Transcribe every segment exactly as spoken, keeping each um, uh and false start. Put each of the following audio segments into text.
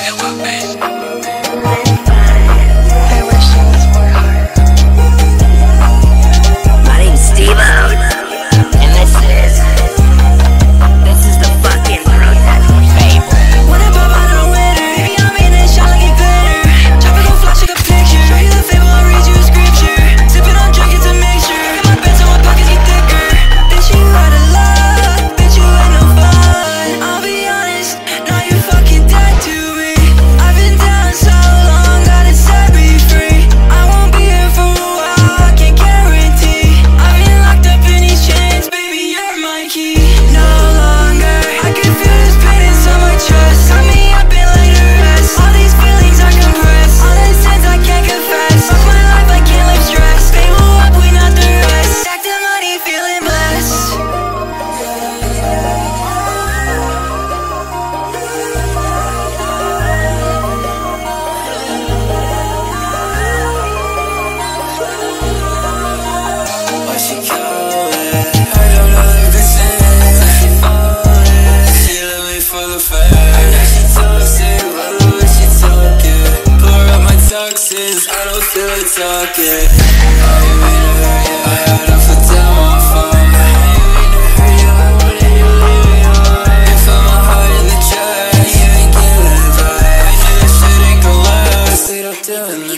I don't feel like talking. I ain't mean to hurt you. I had to put down my phone. I ain't mean to hurt you. I wanted you to leave me alone. You found my heart in the trash. You ain't getting it right. I knew this shit ain't gon' last. Stayed up doing the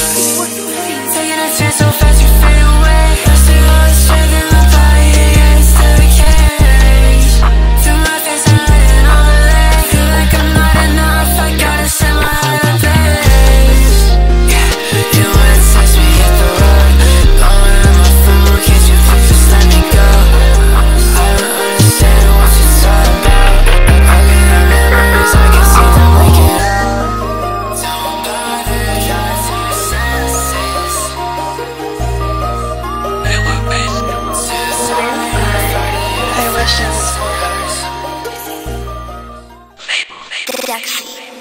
dance. Taking a chance so fast you fade away. Lost all the strength in my body. Yeah, it's still the case. Feel my face and hurting all the legs. Feel like I'm not enough. I gotta set my heart at bay. D three xxy.